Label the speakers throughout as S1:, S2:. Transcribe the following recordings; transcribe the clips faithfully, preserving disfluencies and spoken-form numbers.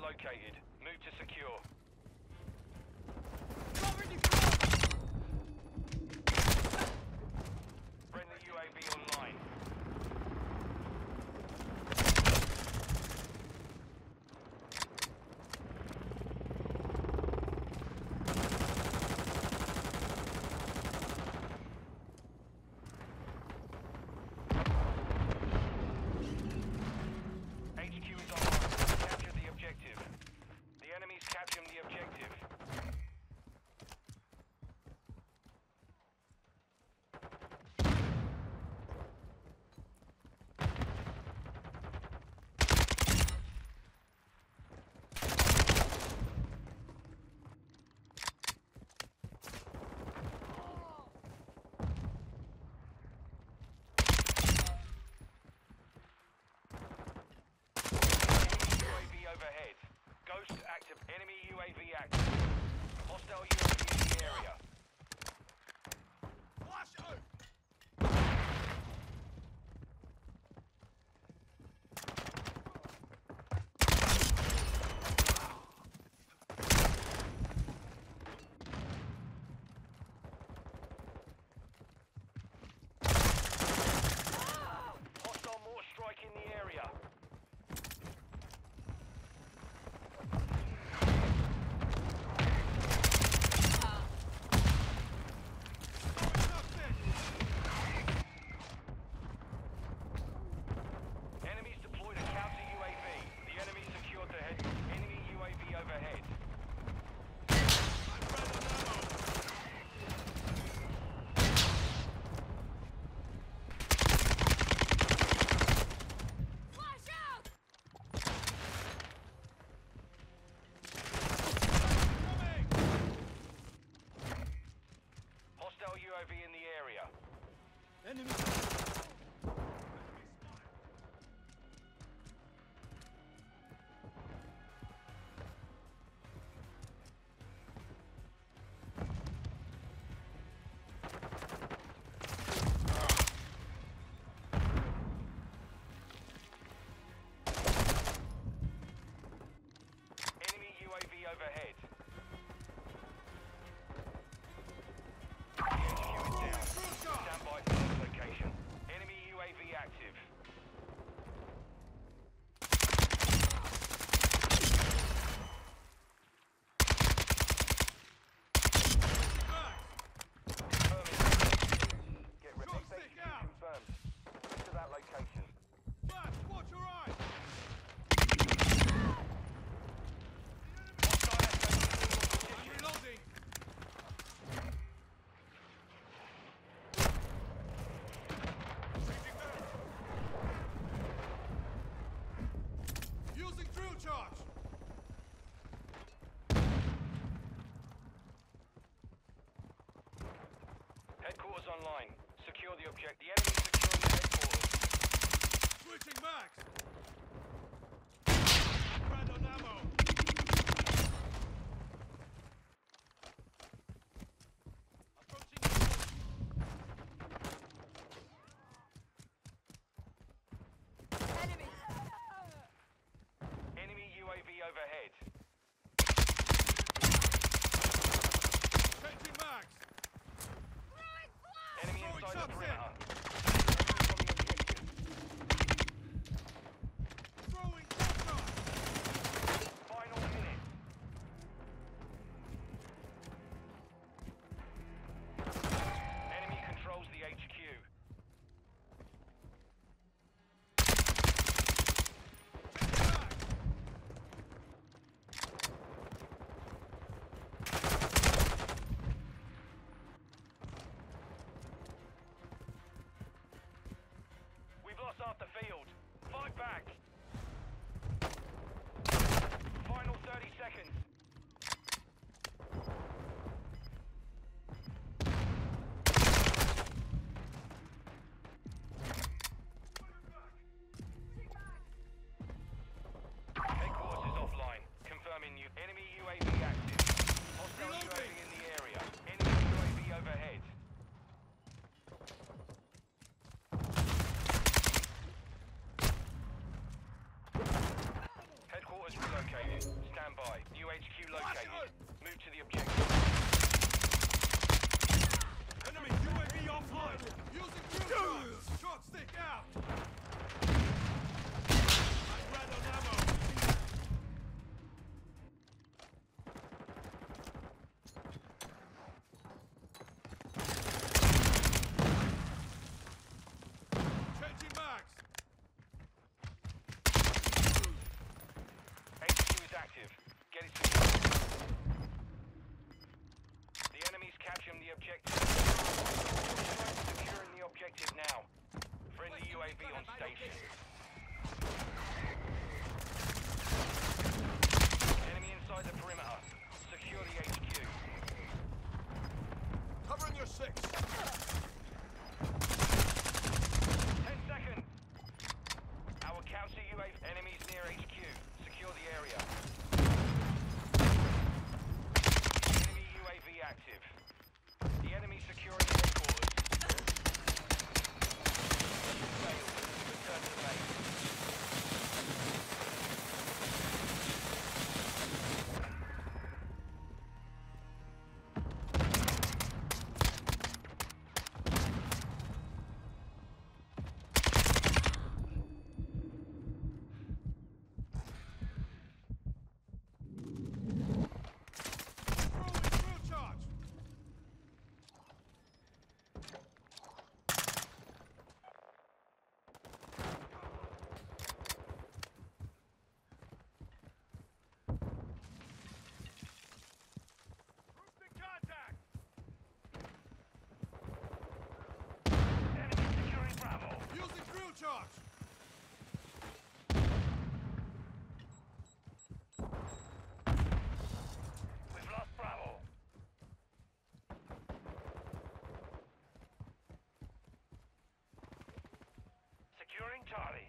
S1: located. Move to secure. Friendly U A V online. H Q is online. Capture the objective. The enemy's capturing the objective. Overhead. Ghost active. Enemy U A V active. Hostile U A V in the area. Flash out! Hostile mortar strike in the area. Overhead.
S2: Flash out!
S1: Coming! Hostile U A V in the area.
S3: Enemy.
S1: U A V overhead. The H Q is down. Stand by for this location. Enemy U A V active. Confirming. Get ready. H Q confirmed. Move to that location.
S3: Flash, watch your eyes! I'm reloading! Using drill charge!
S1: Headquarters online. Secure the object. The enemy securing the headquarters.
S3: Switching max! Random ammo! Approaching
S2: Enemy!
S1: Enemy U A V overhead.
S3: changing max!
S2: Throwing flash!
S1: Enemy
S3: Throwing
S1: inside the
S3: shots in.
S1: perimeter. standby. New H Q located. Move to the objective.
S3: Enemy U A V offline. Using drill charge. Shot stick out. I ran on ammo. Changing mags.
S1: H Q is active. Get it secured. The enemy's capturing the objective. Securing the objective now. Friendly U A V on station. Enemy inside the perimeter. Secure the H Q.
S3: Covering your six.
S1: Ten seconds. Our counter U A V. Enemies near H Q. Secure the area. Enemy U A V active. The enemy securing headquarters. Failed. Return to base.
S3: Throwing drill charge. Roosting contact.
S1: Enemy securing Bravo.
S3: Using drill charge.
S1: We've lost Bravo. Securing Charlie.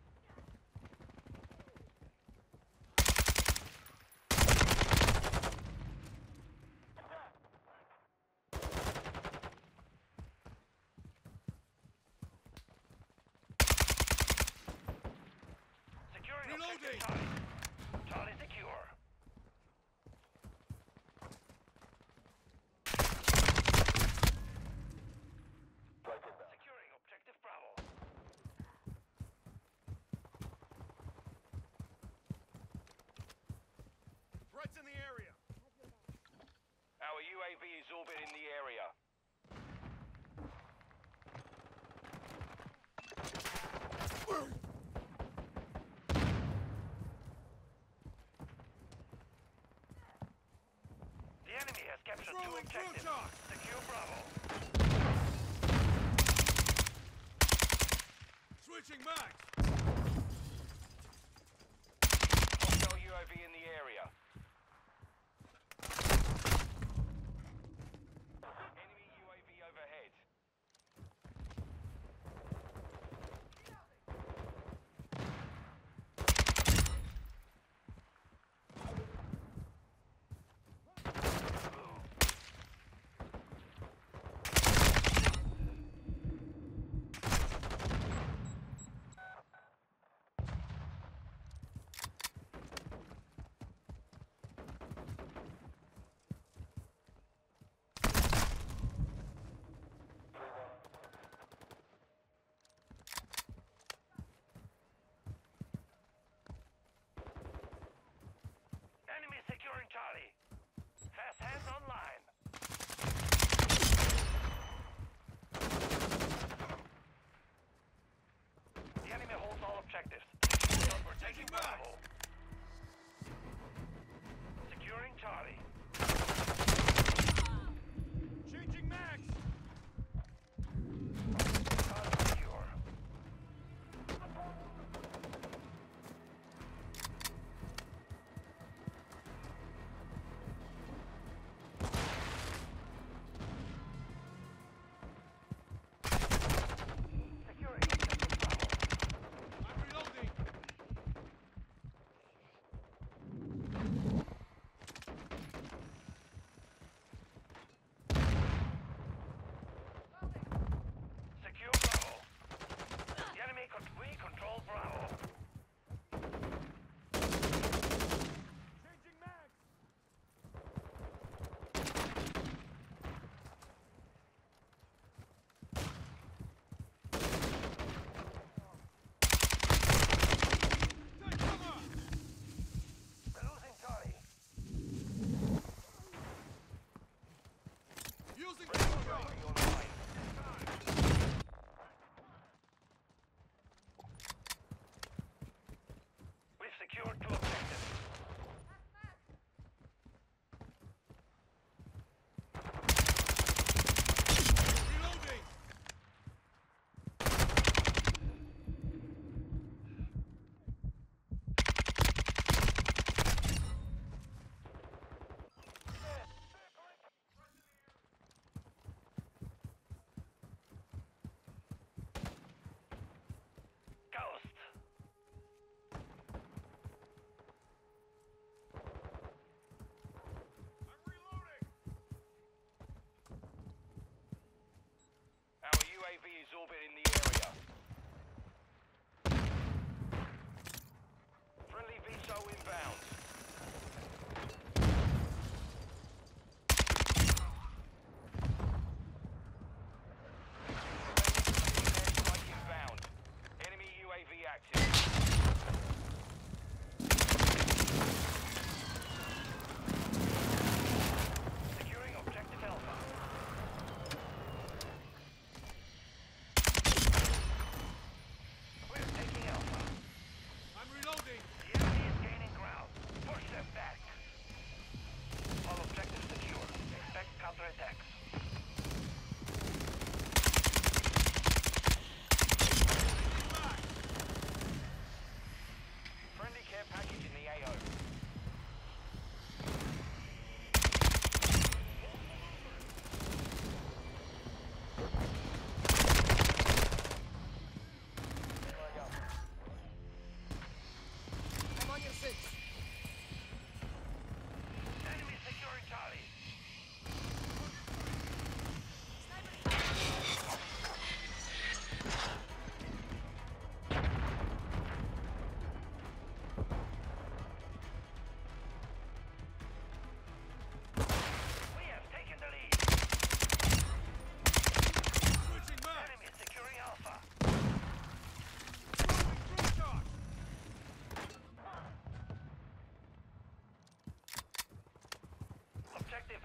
S1: Securing objective
S3: Reloading.
S1: Charlie. Charlie secure. Securing objective Bravo.
S3: Threats in the area.
S1: Our U A V is orbiting the area. The enemy has captured two
S3: Throwing drill
S1: objectives.
S3: charge.
S1: Secure Bravo.
S3: Switching mags.
S1: Hostile U A V in the area. Enemy U A V overhead.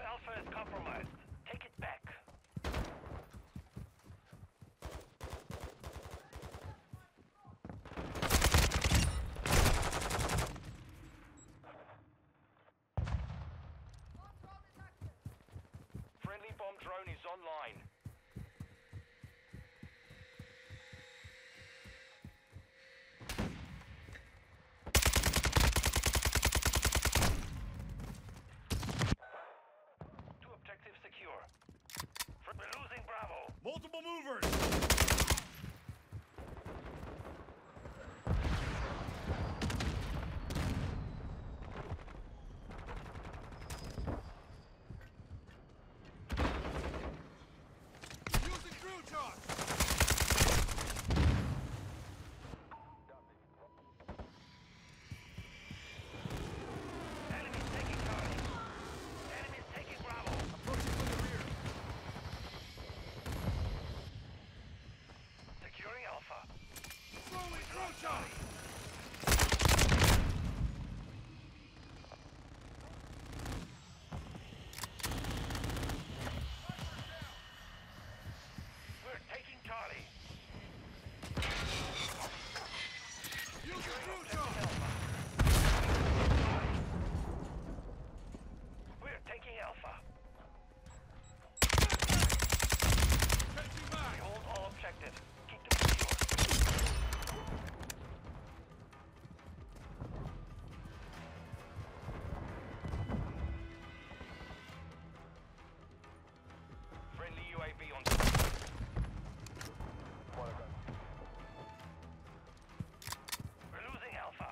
S1: Alpha is compromised. Take it back. Friendly bomb drone is online. Two objectives secure. We're losing Bravo.
S3: Multiple movers! Using drill charge!
S1: Enemies taking Charlie. Enemies taking Bravo.
S3: Approaching from the rear.
S1: Securing Alpha.
S3: Throwing drill charge!
S1: We're taking Charlie.
S3: Using drill
S1: Objective
S3: charge!
S1: Alpha. We're taking Alpha.
S3: Changing
S1: We
S3: back!
S1: hold all objectives. Keep them secure. Friendly U A V on station. We're losing Alpha.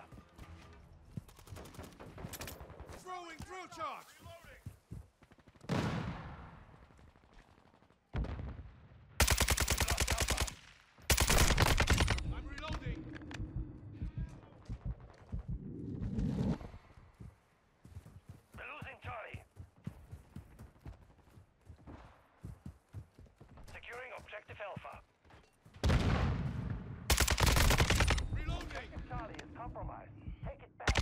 S3: Throwing drill charge!
S1: Lost Alpha.
S3: I'm reloading!
S1: We're losing Charlie. Securing objective Alpha.
S3: Reloading!
S1: Charlie is compromised. Take it back.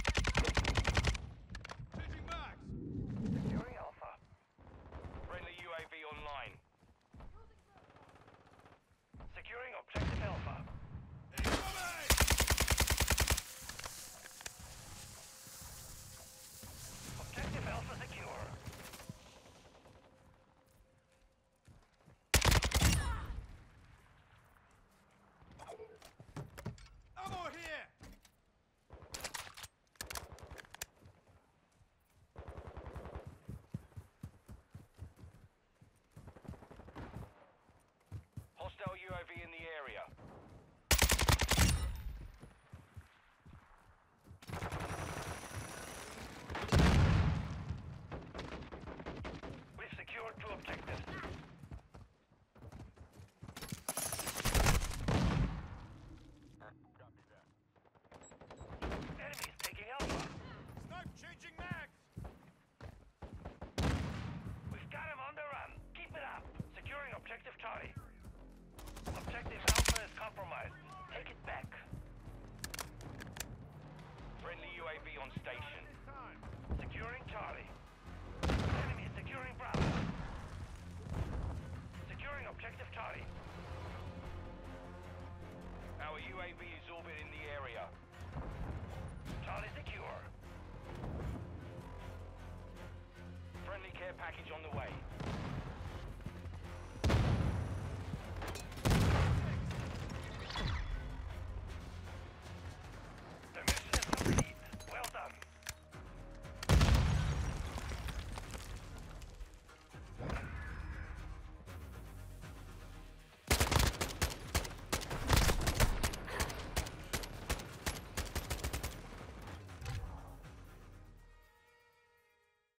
S3: Changing back!
S1: Securing Alpha. Friendly U A V online. Securing objective Alpha.
S3: Incoming!
S1: Objective Alpha secure.
S3: Ammo here!
S1: Hostile U A V in the area. We've secured two objectives. Enemies taking Alpha.
S3: Snipe changing mags!
S1: We've got him on the run. Keep it up. Securing objective Charlie. Objective Alpha is compromised. Take it back. Friendly U A V on station.
S3: Time!
S1: Securing Charlie. Enemy securing Bravo. Securing objective Charlie. Our U A V is orbiting the area. Charlie secure. Friendly care package on the way.